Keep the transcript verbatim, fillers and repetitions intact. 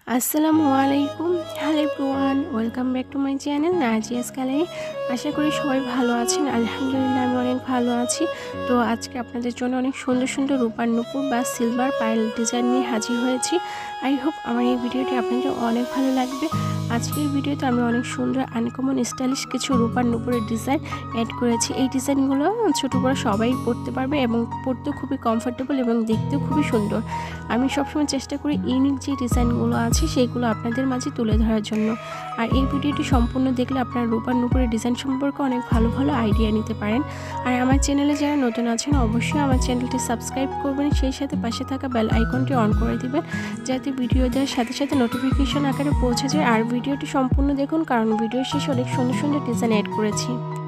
আসসালামু আলাইকুম। Hello everyone, welcome back to my channel Nazia's gallery. আশা করি সবাই ভালো আছেন। আলহামদুলিল্লাহ আমি অনেক ভালো আছি। তো আজকে আপনাদের জন্য অনেক সুন্দর সুন্দর রূপার নুপুর বা সিলভার পাইল ডিজাইন নিয়ে হাজির হয়েছি। আই হোপ আমার এই ভিডিওটি আপনাদের অনেক ভালো লাগবে। আজকের ভিডিওতে আমি অনেক সুন্দর আনকমন স্টাইলিশ কিছু রূপার নুপুরের ডিজাইন অ্যাড করেছি। এই ডিজাইনগুলো ছোটো বড়ো সবাই পরতে পারবে এবং পরতেও খুবই কমফোর্টেবল এবং দেখতেও খুবই সুন্দর। আমি সবসময় চেষ্টা করি ইউনিক যে ডিজাইনগুলো আছে সেগুলো আপনাদের মাঝে তুলে ধরার জন্য। আর এই ভিডিওটি সম্পূর্ণ দেখলে আপনারা রূপার নুপুরের ডিজাইন সম্পর্কে অনেক ভালো ভালো আইডিয়া নিতে পারেন। আর আমার চ্যানেলে যারা নতুন আছেন অবশ্যই আমার চ্যানেলটি সাবস্ক্রাইব করবেন, সেই সাথে পাশে থাকা বেল আইকনটি অন করে দিবেন যাতে ভিডিও দেওয়ার সাথে সাথে নোটিফিকেশন আকারে পৌঁছে যায়। আর ভিডিওটি সম্পূর্ণ দেখুন, কারণ ভিডিও শেষে অনেক সুন্দর সুন্দর ডিজাইন অ্যাড করেছি।